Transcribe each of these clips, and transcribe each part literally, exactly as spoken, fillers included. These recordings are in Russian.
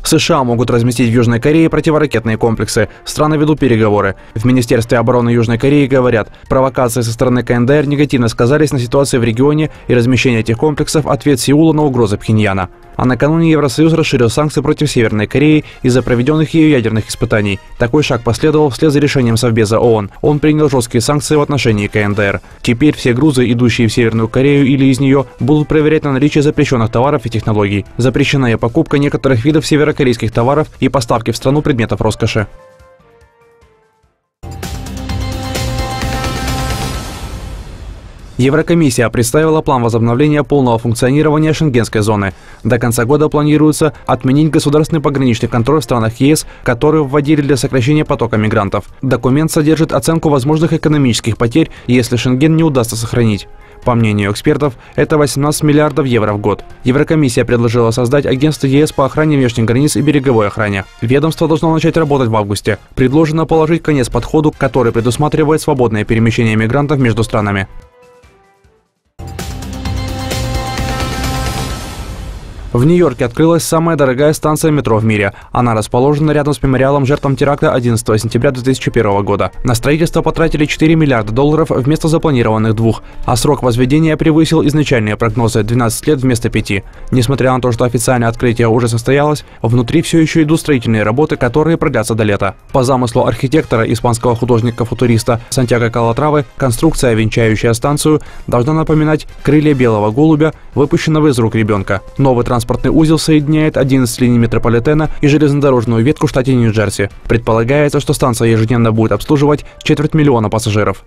США могут разместить в Южной Корее противоракетные комплексы. Страны ведут переговоры. В Министерстве обороны Южной Кореи говорят, провокации со стороны КНДР негативно сказались на ситуации в регионе, и размещение этих комплексов – ответ Сеула на угрозы Пхеньяна. А накануне Евросоюз расширил санкции против Северной Кореи из-за проведенных ею ядерных испытаний. Такой шаг последовал вслед за решением Совбеза ООН. Он принял жесткие санкции в отношении КНДР. Теперь все грузы, идущие в Северную Корею или из нее, будут проверять на наличие запрещенных товаров и технологий. Запрещена и покупка некоторых видов северокорейских товаров и поставки в страну предметов роскоши. Еврокомиссия представила план возобновления полного функционирования шенгенской зоны. До конца года планируется отменить государственный пограничный контроль в странах ЕС, который вводили для сокращения потока мигрантов. Документ содержит оценку возможных экономических потерь, если Шенген не удастся сохранить. По мнению экспертов, это восемнадцать миллиардов евро в год. Еврокомиссия предложила создать агентство ЕС по охране внешних границ и береговой охране. Ведомство должно начать работать в августе. Предложено положить конец подходу, который предусматривает свободное перемещение мигрантов между странами. В Нью-Йорке открылась самая дорогая станция метро в мире. Она расположена рядом с мемориалом жертвам теракта одиннадцатого сентября две тысячи первого года. На строительство потратили четыре миллиарда долларов вместо запланированных двух, а срок возведения превысил изначальные прогнозы – двенадцать лет вместо пяти. Несмотря на то, что официальное открытие уже состоялось, внутри все еще идут строительные работы, которые продлятся до лета. По замыслу архитектора, испанского художника-футуриста Сантьяго Калатравы, конструкция, венчающая станцию, должна напоминать крылья белого голубя, выпущенного из рук ребенка. Новый транспортный Транспортный узел соединяет одиннадцать линий метрополитена и железнодорожную ветку в штате Нью-Джерси. Предполагается, что станция ежедневно будет обслуживать четверть миллиона пассажиров.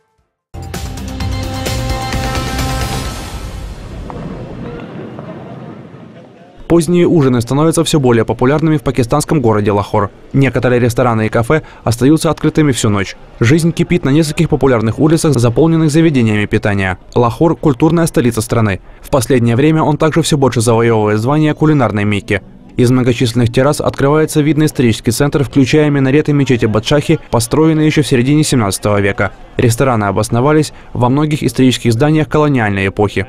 Поздние ужины становятся все более популярными в пакистанском городе Лахор. Некоторые рестораны и кафе остаются открытыми всю ночь. Жизнь кипит на нескольких популярных улицах, заполненных заведениями питания. Лахор – культурная столица страны. В последнее время он также все больше завоевывает звание кулинарной Мекки. Из многочисленных террас открывается видный исторический центр, включая минареты мечети Бадшахи, построенные еще в середине семнадцатого века. Рестораны обосновались во многих исторических зданиях колониальной эпохи.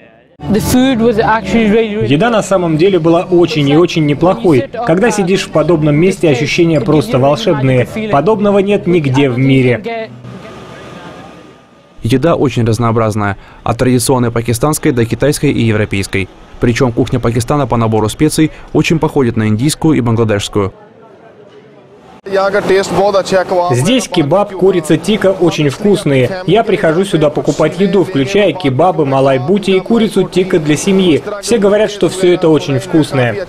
Еда на самом деле была очень и очень неплохой. Когда сидишь в подобном месте, ощущения просто волшебные. Подобного нет нигде в мире. Еда очень разнообразная, от традиционной пакистанской до китайской и европейской. Причем кухня Пакистана по набору специй очень походит на индийскую и бангладешскую. Здесь кебаб, курица тикка очень вкусные. Я прихожу сюда покупать еду, включая кебабы, малай-бути и курицу тикка для семьи. Все говорят, что все это очень вкусное.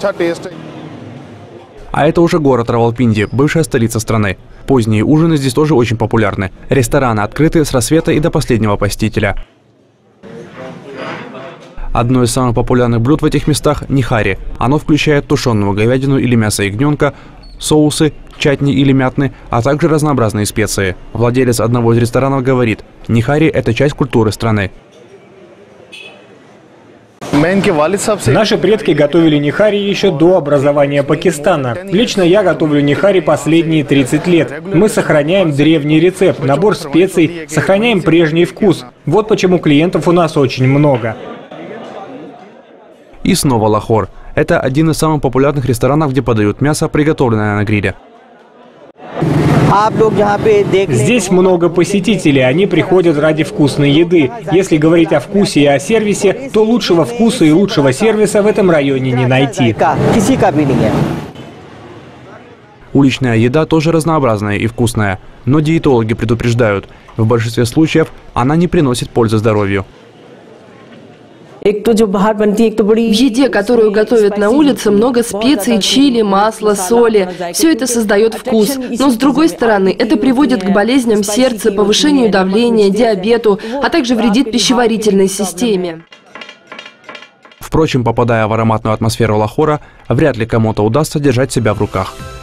А это уже город Равалпинди, бывшая столица страны. Поздние ужины здесь тоже очень популярны. Рестораны открыты с рассвета и до последнего посетителя. Одно из самых популярных блюд в этих местах – нихари. Оно включает тушеную говядину или мясо ягненка, соусы, чатни или мятны, а также разнообразные специи. Владелец одного из ресторанов говорит, нихари – это часть культуры страны. Наши предки готовили нихари еще до образования Пакистана. Лично я готовлю нихари последние тридцать лет. Мы сохраняем древний рецепт, набор специй, сохраняем прежний вкус. Вот почему клиентов у нас очень много. И снова Лахор. Это один из самых популярных ресторанов, где подают мясо, приготовленное на гриле. Здесь много посетителей, они приходят ради вкусной еды. Если говорить о вкусе и о сервисе, то лучшего вкуса и лучшего сервиса в этом районе не найти. Уличная еда тоже разнообразная и вкусная, но диетологи предупреждают, в большинстве случаев она не приносит пользы здоровью. В еде, которую готовят на улице, много специй, чили, масла, соли. Все это создает вкус. Но с другой стороны, это приводит к болезням сердца, повышению давления, диабету, а также вредит пищеварительной системе. Впрочем, попадая в ароматную атмосферу Лахора, вряд ли кому-то удастся держать себя в руках.